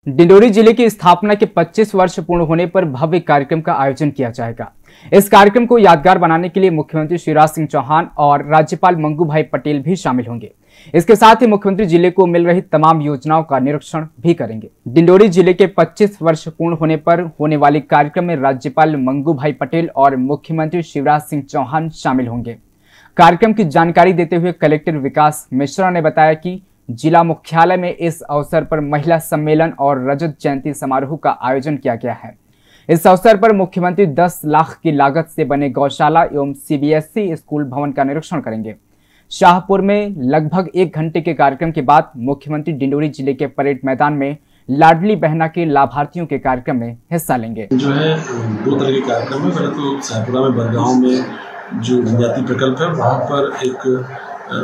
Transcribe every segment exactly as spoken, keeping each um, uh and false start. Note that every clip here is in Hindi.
डिंडोरी जिले की स्थापना के पच्चीस वर्ष पूर्ण होने पर भव्य कार्यक्रम का आयोजन किया जाएगा। इस कार्यक्रम को यादगार बनाने के लिए मुख्यमंत्री शिवराज सिंह चौहान और राज्यपाल मंगू भाई पटेल भी शामिल होंगे। इसके साथ ही मुख्यमंत्री जिले को मिल रही तमाम योजनाओं का निरीक्षण भी करेंगे। डिंडोरी जिले के पच्चीस वर्ष पूर्ण होने पर होने वाले कार्यक्रम में राज्यपाल मंगू भाई पटेल और मुख्यमंत्री शिवराज सिंह चौहान शामिल होंगे। कार्यक्रम की जानकारी देते हुए कलेक्टर विकास मिश्रा ने बताया कि जिला मुख्यालय में इस अवसर पर महिला सम्मेलन और रजत जयंती समारोह का आयोजन किया गया है। इस अवसर पर मुख्यमंत्री दस लाख की लागत से बने गौशाला एवं सीबीएसई स्कूल भवन का निरीक्षण करेंगे। शाहपुर में लगभग एक घंटे के कार्यक्रम के बाद मुख्यमंत्री डिंडोरी जिले के परेड मैदान में लाडली बहना के लाभार्थियों के कार्यक्रम में हिस्सा लेंगे। जो है दो तरह के कार्यक्रम है। पहले तो शाहपुरा में बरगांव में जो जनजाति प्रकल्प है वहाँ पर एक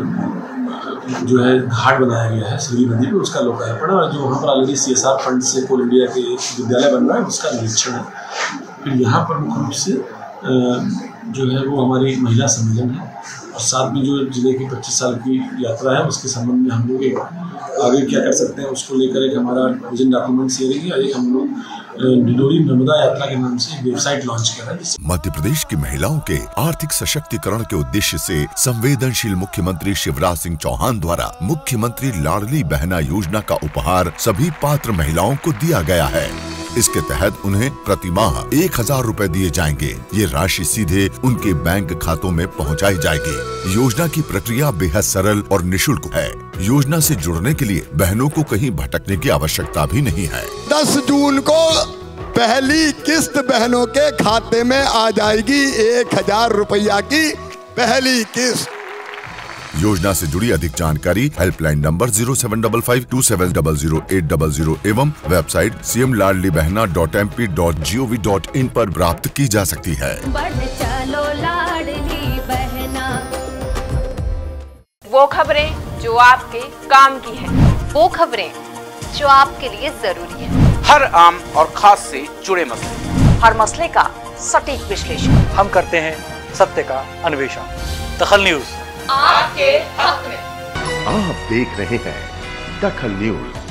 जो है घाट बनाया गया है सरयू नदी पे, उसका लोकार्पण है। और जो वहाँ पर already C S R fund से कोल इंडिया के एक विद्यालय बन रहा है उसका निरीक्षण है। फिर यहाँ पर मुख्य रूप से जो है वो हमारी महिला सम्मेलन है और साथ में जो जिले की पच्चीस साल की यात्रा है उसके संबंध में हम लोग एक आगे क्या कर सकते हैं उसको लेकर एक हमारा विजन डॉक्यूमेंट शेयरिंग है। एक हम लोग डिंडोरी नर्मदा यात्रा के नाम से वेबसाइट लॉन्च कर रहा है। मध्य प्रदेश की महिलाओं के आर्थिक सशक्तिकरण के उद्देश्य से संवेदनशील मुख्यमंत्री शिवराज सिंह चौहान द्वारा मुख्यमंत्री लाडली बहना योजना का उपहार सभी पात्र महिलाओं को दिया गया है। इसके तहत उन्हें प्रति माह एक हजार रूपए दिए जाएंगे। ये राशि सीधे उनके बैंक खातों में पहुंचाई जाएगी। योजना की प्रक्रिया बेहद सरल और निशुल्क है। योजना से जुड़ने के लिए बहनों को कहीं भटकने की आवश्यकता भी नहीं है। दस जून को पहली किस्त बहनों के खाते में आ जाएगी। एक हजार रुपया की पहली किस्त। योजना से जुड़ी अधिक जानकारी helpline number zero seven double five two seven double zero eight double zero एवं website C M Ladli Behna dot M P dot G O V dot in पर प्राप्त की जा सकती है। बढ़ चलो लाडली बहना। वो खबरें जो आपके काम की है, वो खबरें जो आपके लिए जरूरी है। हर आम और खास से जुड़े मसले, हर मसले का सटीक विश्लेषण हम करते हैं, सत्य का अन्वेषण। दखल न्यूज आपके हक में। आप देख रहे हैं दखल न्यूज।